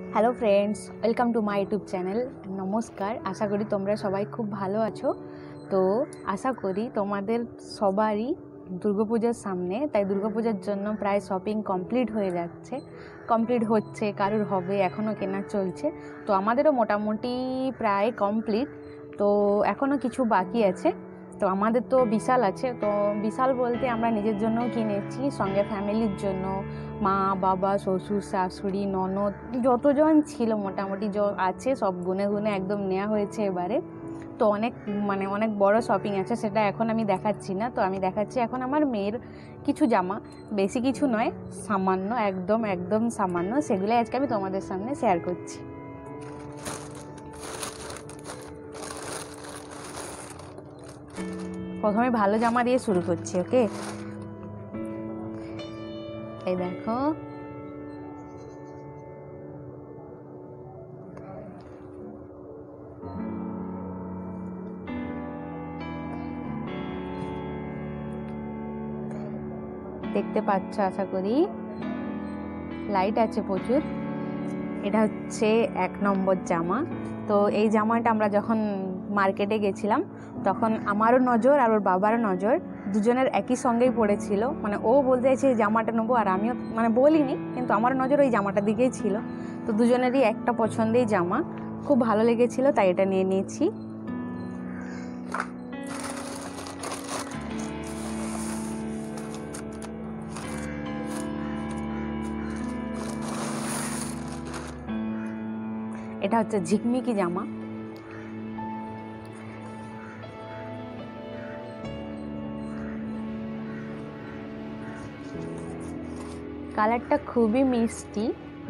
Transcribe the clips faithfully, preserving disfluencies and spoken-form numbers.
Hello friends, welcome to my YouTube channel. নমস্কার, আশা করি তোমরা সবাই খুব ভালো আছো। তো আশা করি তোমাদের সবারই দুর্গাপূজার সামনে, তাই দুর্গাপূজার জন্য প্রায় শপিং কমপ্লিট হয়ে যাচ্ছে, কমপ্লিট হচ্ছে, কারোর হবে, এখনও কেনা চলছে। তো আমাদেরও মোটামুটি প্রায় কমপ্লিট, তো এখনও কিছু বাকি আছে। তো আমাদের তো বিশাল আছে, তো বিশাল বলতে আমরা নিজের জন্যও কিনেছি, সঙ্গে ফ্যামিলির জন্য, মা বাবা শ্বশুর শাশুড়ি ননদ যতজন ছিল মোটামুটি আছে সব গুনে গুনে একদম নেওয়া হয়েছে এবারে। তো অনেক মানে অনেক বড় শপিং আছে, সেটা এখন আমি দেখাচ্ছি না। তো আমি দেখাচ্ছি এখন আমার মেয়ের কিছু জামা, বেশি কিছু নয়, সামান্য, একদম একদম সামান্য, সেগুলোই আজকে আমি তোমাদের সামনে শেয়ার করছি। প্রথমে ভালো জামা দিয়ে শুরু করছি, ওকে? এই দেখো, দেখতে পাচ্ছ আশা করি, লাইট আছে প্রচুর। এটা হচ্ছে এক নম্বর জামা। তো এই জামাটা আমরা যখন মার্কেটে গেছিলাম তখন আমারও নজর আর ওর বাবারও নজর দুজনের একই সঙ্গেই পড়েছিল। মানে ও বলতে চাইছে এই জামাটা নেবো, আর আমিও মানে বলিনি, কিন্তু আমার নজর ওই জামাটার দিকেই ছিল। তো দুজনেরই একটা পছন্দেই জামা, খুব ভালো লেগেছিল, তাই এটা নিয়ে নিয়েছি। এটা হচ্ছে ঝিকমিকি জামা। কালারটা খুবই মিষ্টি,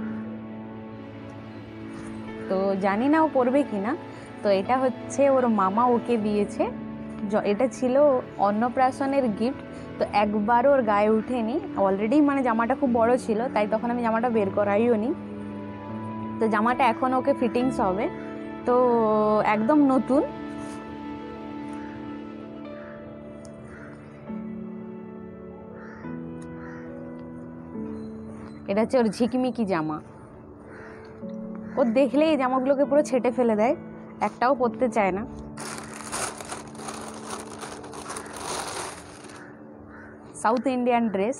তো জানি না ও পরবে কিনা। তো এটা হচ্ছে ওর মামা ওকে দিয়েছে, এটা ছিল অন্নপ্রাশনের গিফট। তো একবারও ওর গায়ে উঠেনি, অলরেডি মানে জামাটা খুব বড় ছিল, তাই তখন আমি জামাটা বের করাইও নি। তো জামাটা এখন ওকে ফিটিংস হবে, তো একদম নতুন। এটা হচ্ছে ওর ঝিকমিকি জামা। ও দেখলেই এই জামাগুলোকে পুরো ছেটে ফেলে দেয়, একটাও পরতে চায় না। South Indian dress.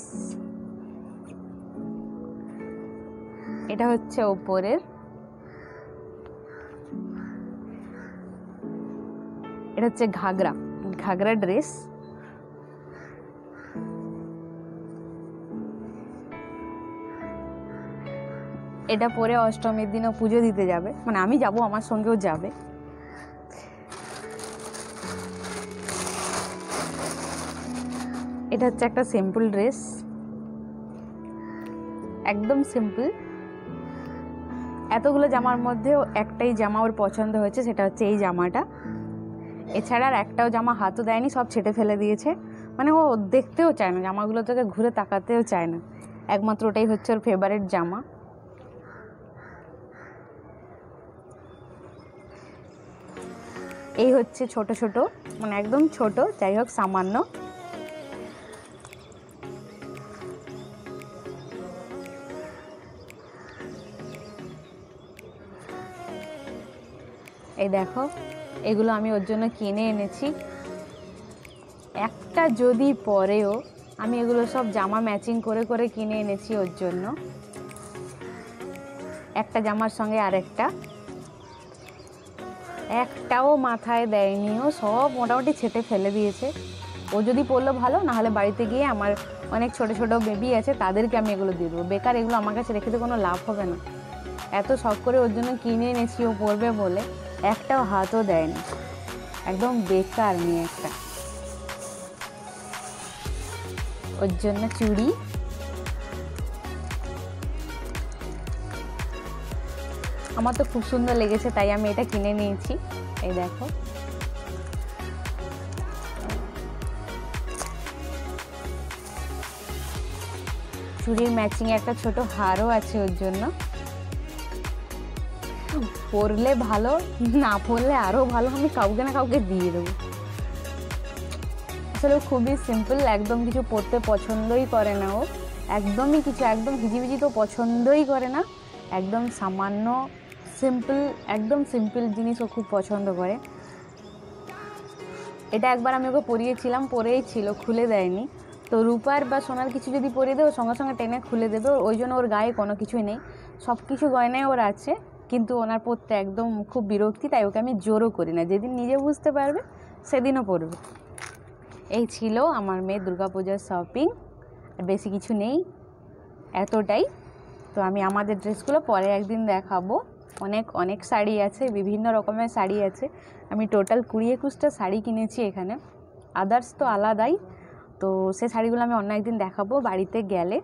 এটা হচ্ছে ওপরের, এটা হচ্ছে ঘাগরা, ঘাগরা ড্রেস। এটা পরে অষ্টমীর দিনও পুজো দিতে যাবে, মানে আমি যাব, আমার সঙ্গেও যাবে। এটা হচ্ছে একটা সিম্পল ড্রেস, একদম সিম্পল। এতগুলো জামার মধ্যেও একটাই জামা ওর পছন্দ হয়েছে, সেটা হচ্ছে এই জামাটা। এছাড়া আর একটাও জামা হাতও দেয়নি, সব ছেটে ফেলে দিয়েছে। মানে ও দেখতেও চায় না জামাগুলো, থেকে ঘুরে তাকাতেও চায় না, একমাত্র ওটাই হচ্ছে ওর ফেভারিট জামা। এই হচ্ছে ছোট ছোট, মানে একদম ছোট, যাই হোক সামান্য। এই দেখো, এগুলো আমি ওর জন্য কিনে এনেছি। একটা যদি পরেও আমি এগুলো সব জামা ম্যাচিং করে করে কিনে এনেছি ওর জন্য, একটা জামার সঙ্গে আরেকটা। একটাও মাথায় দেয়নি, ও সব মোটামুটি ছেটে ফেলে দিয়েছে। ও যদি পরলো ভালো, না হলে বাড়িতে গিয়ে আমার অনেক ছোট ছোট বেবি আছে, তাদেরকে আমি এগুলো দিয়ে দেবো। বেকার এগুলো আমার কাছে রেখে তো কোনো লাভ হবে না। এত শখ করে ওর জন্য কিনে এনেছি ও পরবে বলে, একটাও হাতও দেয়নি, একদম বেকার মেয়ে একটা। ওর জন্য চুড়ি, আমার তো খুব সুন্দর লেগেছে, তাই আমি এটা কিনে নিয়েছি। এই দেখো, চুড়ির ম্যাচিং একটা ছোট হারও আছে ওর জন্য। পরলে ভালো, না পরলে আরো ভালো, আমি কাউকে না কাউকে দিয়ে দেবো। আসলে খুবই সিম্পল, একদম কিছু পরতে পছন্দই করে না ও, একদমই কিছু একদম হিজিবিজি তো পছন্দই করে না। একদম সামান্য সিম্পল, একদম সিম্পল জিনিস ও খুব পছন্দ করে। এটা একবার আমি ওকে পরিয়েছিলাম, পরেই ছিল, খুলে দেয়নি। তো রূপার বা সোনার কিছু যদি পরিয়ে দেয়, সঙ্গে সঙ্গে টেনে খুলে দেবে। ওই জন্য ওর গায়ে কোনো কিছুই নেই, সব কিছু গয়নায় ওর আছে, কিন্তু ওনার পরতে একদম খুব বিরক্তি, তাই ওকে আমি জোরও করি না। যেদিন নিজে বুঝতে পারবে সেদিনও পরবে। এই ছিল আমার মেয়ের দুর্গাপূজার শপিং, বেশি কিছু নেই, এতটাই। তো আমি আমাদের ড্রেসগুলো পরে একদিন দেখাবো। অনেক অনেক শাড়ি আছে, বিভিন্ন রকমের শাড়ি আছে। আমি টোটাল কুড়ি একুশটা শাড়ি কিনেছি এখানে, আদার্স তো আলাদাই। তো সে শাড়িগুলো আমি অন্য একদিন দেখাবো বাড়িতে গেলে।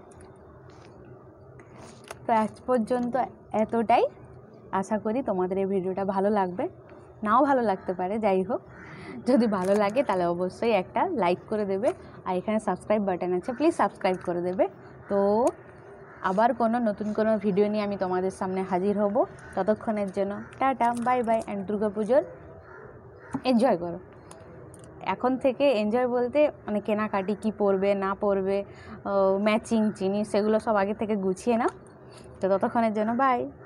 তো আজ পর্যন্ত এতটাই। আশা করি তোমাদের এই ভিডিওটা ভালো লাগবে, নাও ভালো লাগতে পারে, যাই হোক। যদি ভালো লাগে তাহলে অবশ্যই একটা লাইক করে দেবে, আর এখানে সাবস্ক্রাইব বাটন আছে, প্লিজ সাবস্ক্রাইব করে দেবে। তো আবার কোনো নতুন কোনো ভিডিও নিয়ে আমি তোমাদের সামনে হাজির হব। ততক্ষণের জন্য টাটা, বাই বাই, অ্যান্ড দুর্গাপুজোর এনজয় করো। এখন থেকে এনজয় বলতে মানে কেনাকাটি কী পরবে না পরবে, ম্যাচিং জিনিস, সেগুলো সব আগে থেকে গুছিয়ে নাও। তো ততক্ষণের জন্য বাই।